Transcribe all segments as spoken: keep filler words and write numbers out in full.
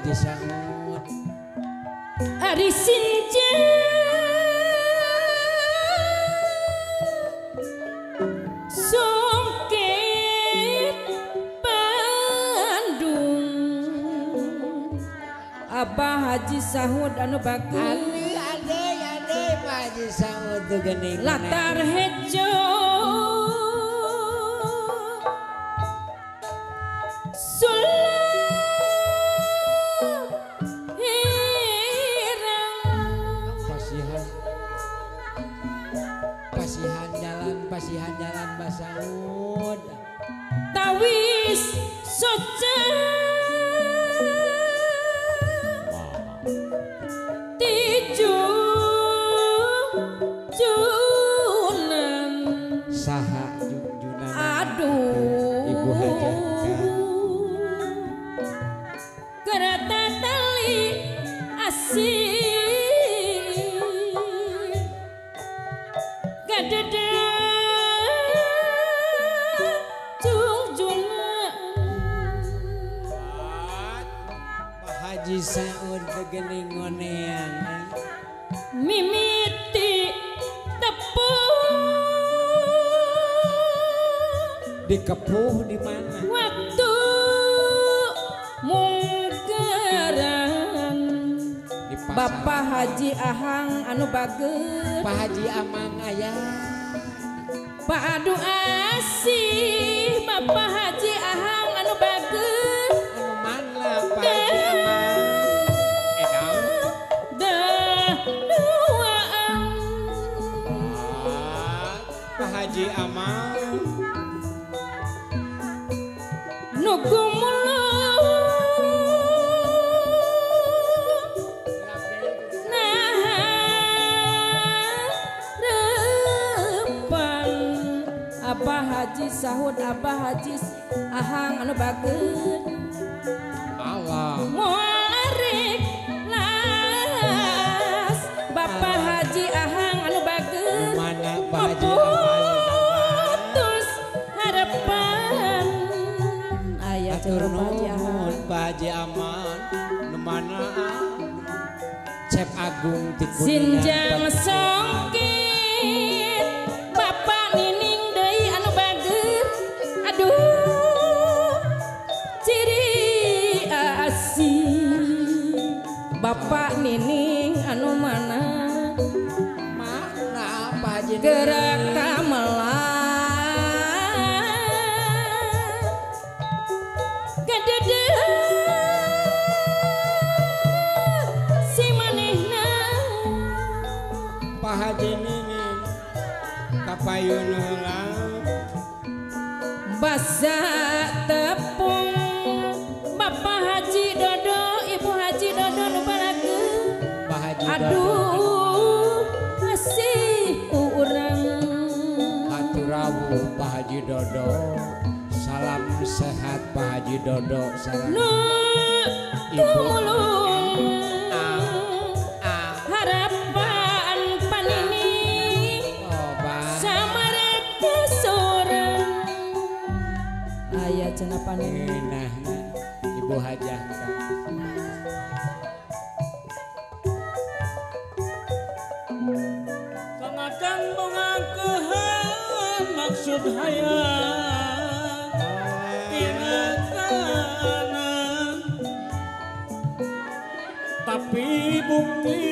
Haji Saud Ari Sinja Songket Bandung Abah Haji Saud anu bagus Ade ade ade Pak Haji Saud tuh geuning latar hejo Pasihan jalan Mbak Saud Tawis Soca Tiju Junan Saha Junan Aduh Ibu Hajaka Kereta tali asih Kadede Haji Saud begeuning ngonean mimiti tepung dikepuh di mana waktu mungkeran Bapak Haji Ahang anu bagus Pak Haji Amang aya Pak Adu Asih Bapak Haji Ahang anu bagus anu mana Pak Haji Amang Haji Amal nugu mulu nah depan Abah Haji Saud Abah Haji Ahang anu bagus Allah muarik las Bapak Haji Ahang anu bagus mana Pak Haji Amal turun Pak Haji Aman nemana Cep Agung ti Sinjang songkit Bapak nining deui anu bagus aduh ciri asih Bapak nining anu mana mana Pak Haji gerak kamelan Pak Haji Nining kapayun ulang basa tepung Bapak Haji Dodo Ibu Haji Dodo nu balageun Pak Haji aduh masih urang hatur Pak Haji Dodo salam sehat Pak Haji Dodo salam nu tumulung harapan panini sama reka sorang ayah cenah panini nah Ibu Hajah Sanajan mengakuhan maksud hayat tinakanan tapi bukti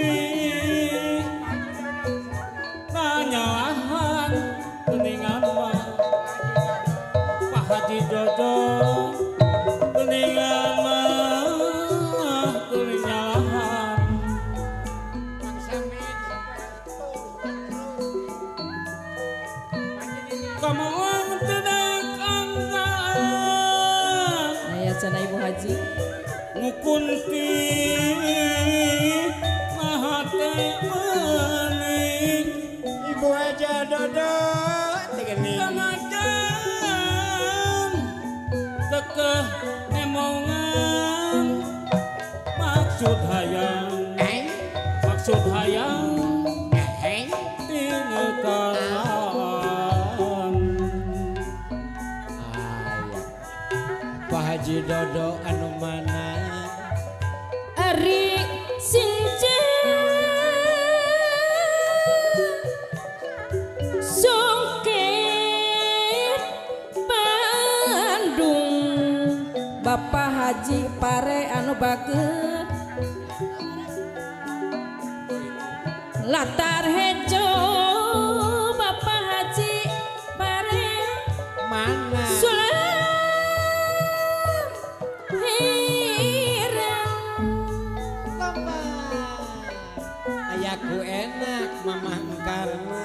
nanyalahan geningan mah Pak Haji Dodo geningan mah geningan kamu tidak angkat ayah cenah Ibu Haji ngukunti mahate maning Ibu Hajah Dodo sanajan kekeh nemongan maksud hayang maksud hayang tinekalan Pak Haji Dodo anu mana Haji Pare anu bageut latar hejo Bapak Haji Pare mana sulam hirang ayaku enak mamah karena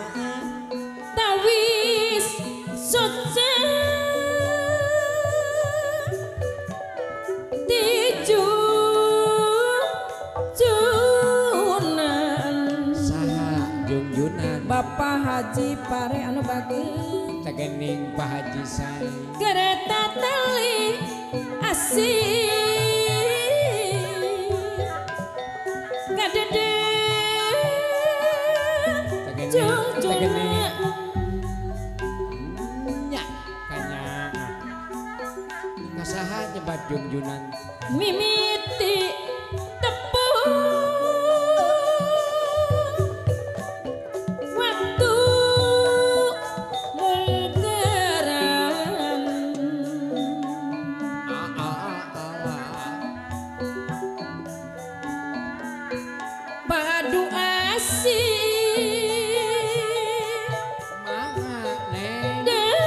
tawis soca tiju junan saha jungjunan Bapak Haji Pare anu bageut tegening Pak Haji Sai kereta tali asih kadede jung junan nya kanya kasaha nyebat jungjunan mimiti tepung waktu mungkeran ah ah ah ah padu asih mangga neng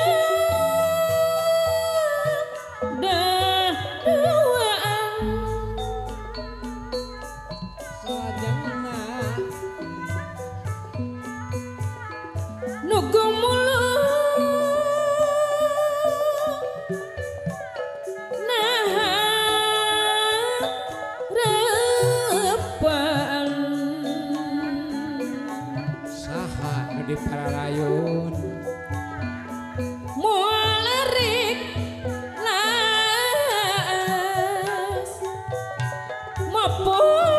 dah duaan selajengna nugu mulu nah repan saha nu di Pararayun mualerik las mapo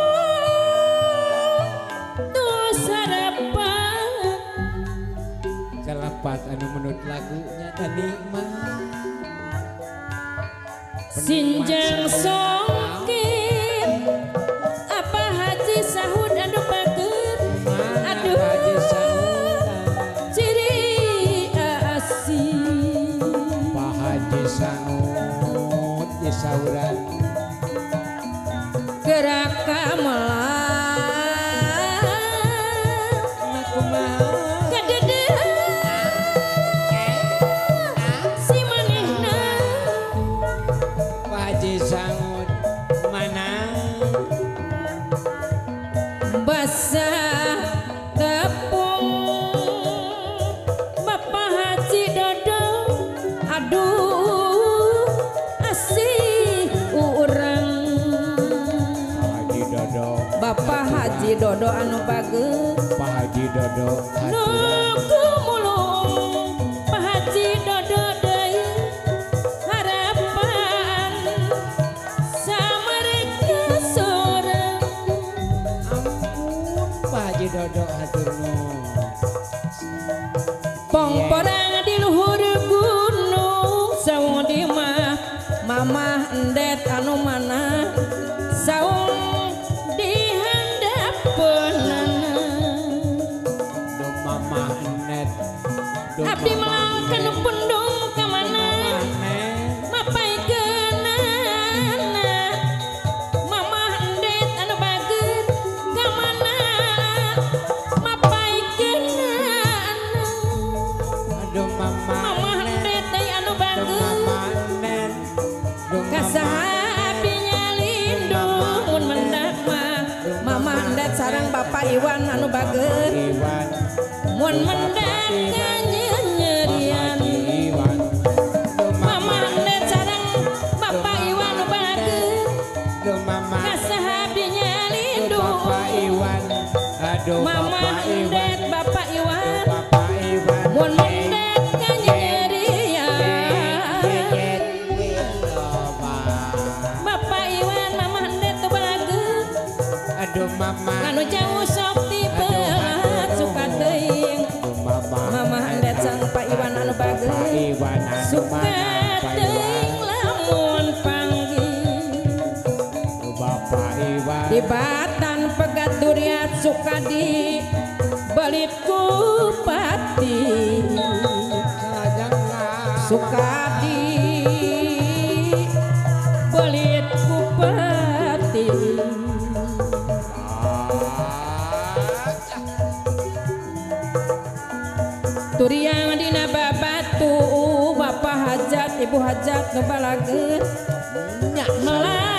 tu sarapan kalapat anu menurut lagunya dan nikmat sinjang songkin apa Haji Sahud anu bageut aduh Haji Sahud ciri asih Pak Haji Sahud di sauran gerak kamelan aku mau kadede si manehna Pak Haji Sahud mana basah tepung Bapak Haji Dodong aduh asih urang Pak Haji Dodo Bapak Haji Dodo anu bageut Pak Haji Dodo nuku mulung Pak Haji Dodo deui harapan samereka sorang ampun Pak Haji Dodo hatur nuhun pongporang di luhur gunung saung di mah mamah endet anu mana saung di handapeunana do mama net do abdi mama melangkan net, pendung ka do mana mama net. mapaikeunana mamah endet anu bageut ka mana mapaikeunana Aduh mama mamah endet deui anu do bageut mama net do kasahabinya lindung mun mendak mah mama endet sareng Bapak Iwan anu bageut Iwan mun mendak nyerian Iwan do mama endet sareng Bapak Iwan anu bageut do mama kasahabinya do lindung Bapak Iwan aduh mama Bapak Iwan endet Bapak Iwan Bapak Iwan mun mendak nyerian Bapak Iwan mama endet teu bageut aduh mama anu jauh sok tipelat suka teuing mama endet sang Pak Iwan anu bageut Iwan anu suka mana Pak Iwan teuing lamun panggih Bapak Iwan di Batan Pegat Duriat suka di Turiang dina babatu Bapak hajat Ibu hajat nu balageut nya melar